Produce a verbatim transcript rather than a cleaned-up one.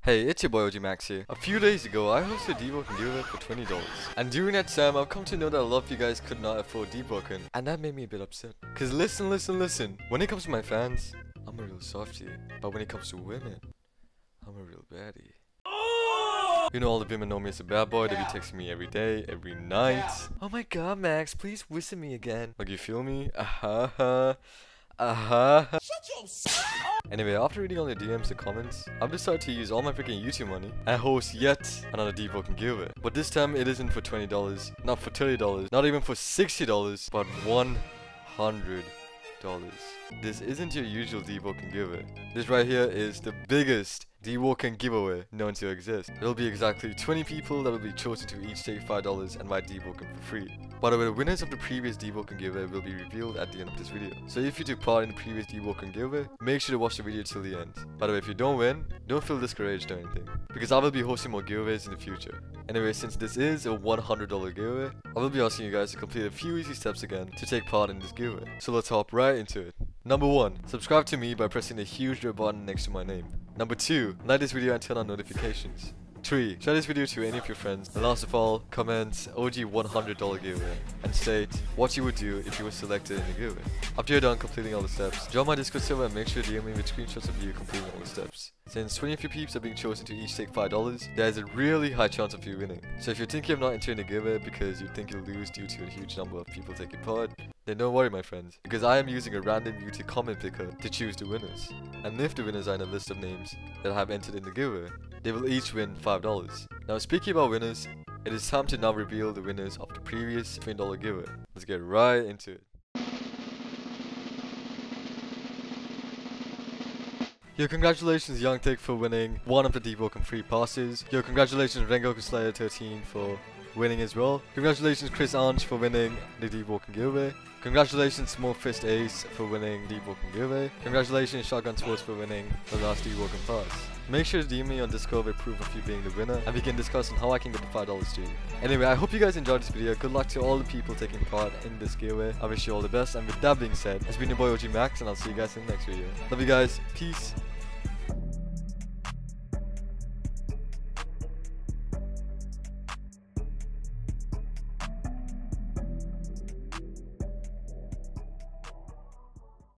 Hey, it's your boy O G Max here. A few days ago, I hosted Debroken Giveaway for twenty dollars. And during that time, I've come to know that a lot of you guys could not afford Debroken. And that made me a bit upset. Cause listen, listen, listen. When it comes to my fans, I'm a real softie. But when it comes to women, I'm a real baddie. You know, all the women know me as a bad boy. They be texting me every day, every night. Oh my god, Max, please whistle me again. Like, you feel me? Uh-huh. Uh-huh. Shut your Anyway, after reading all the D Ms and comments, I've decided to use all my freaking YouTube money and host yet another Debroken Giveaway. But this time, it isn't for twenty dollars, not for thirty dollars, not even for sixty dollars, but one hundred dollars. This isn't your usual Debroken Giveaway. This right here is the biggest Debroken Giveaway known to exist. There will be exactly twenty people that will be chosen to each take five dollars and buy Debroken for free. By the way, the winners of the previous Debroken Giveaway will be revealed at the end of this video. So if you took part in the previous Debroken Giveaway, make sure to watch the video till the end. By the way, if you don't win, don't feel discouraged or anything, because I will be hosting more giveaways in the future. Anyway, since this is a one hundred dollar giveaway, I will be asking you guys to complete a few easy steps again to take part in this giveaway. So let's hop right into it. Number one, subscribe to me by pressing the huge red button next to my name. Number two, like this video and turn on notifications. three. Share this video to any of your friends. And last of all, comment O G one hundred dollar giveaway and state what you would do if you were selected in the giveaway. After you're done completing all the steps, join my Discord server and make sure to D M me with screenshots of you completing all the steps. Since twenty of you peeps are being chosen to each take five dollars, there is a really high chance of you winning. So if you're thinking of not entering the giveaway because you think you'll lose due to a huge number of people taking part, then don't worry my friends, because I am using a random YouTube comment picker to choose the winners. And if the winners are in a list of names that have entered in the giveaway, they will each win five dollars. Now speaking about winners, it is time to now reveal the winners of the previous twenty dollar giveaway. Let's get right into it. Yo, congratulations Young Tick for winning one of the Debroken free passes. Yo, congratulations Rengoku Slayer thirteen for winning as well. Congratulations Chris Ange for winning the Debroken Giveaway. Congratulations Small Fist Ace for winning Debroken Giveaway. Congratulations Shotgun Sports for winning the last Debroken pass. Make sure to D M me on Discord with proof of you being the winner, and we can discuss on how I can get the five dollars to you. Anyway, I hope you guys enjoyed this video. Good luck to all the people taking part in this giveaway. I wish you all the best, and with that being said, it's been your boy O G Max, and I'll see you guys in the next video. Love you guys. Peace.